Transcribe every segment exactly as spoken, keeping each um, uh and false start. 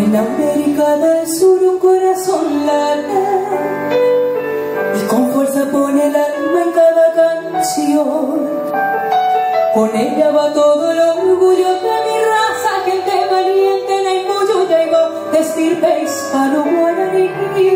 En América del Sur un corazón late y con fuerza pone el alma en cada canción. Con ella va todo el orgullo de mi raza, gente valiente, Naimullo llegó de estirpe hispano-guaraní.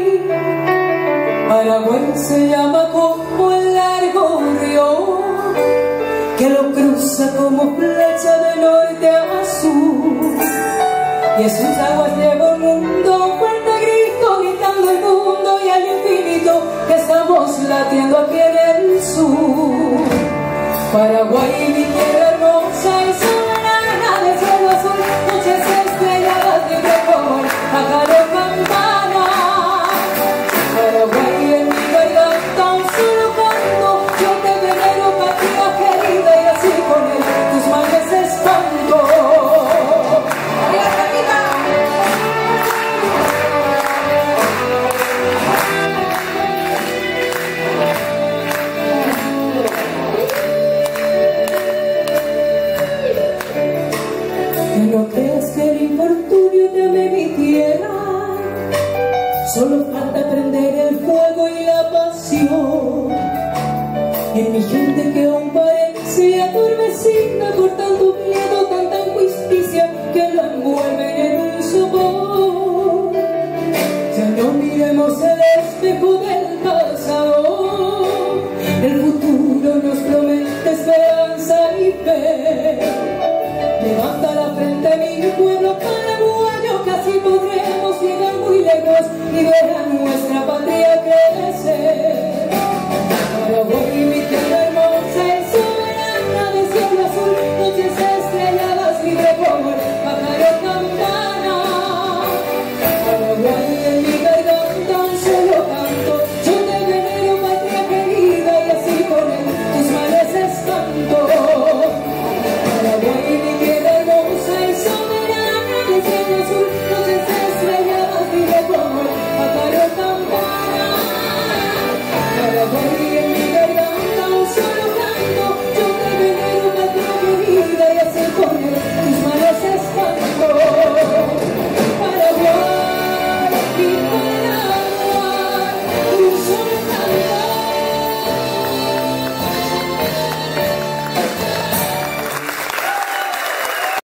Paraguay se llama como el largo río que lo cruza como flecha de norte a sur, y en sus aguas lleva un mundo fuerte grito, gritando el mundo y al infinito que estamos latiendo aquí en el sur. Paraguay, mi tierra hermosa y soberana de cielo azul, noches estrelladas de pregón, pájaro campana. Paraguay en mi garganta un solo canto, yo te venero patria querida y así con él tus males espanto. No creas que el infortunio llame mi tierra, solo falta prender el fuego y la pasión en mi gente que aún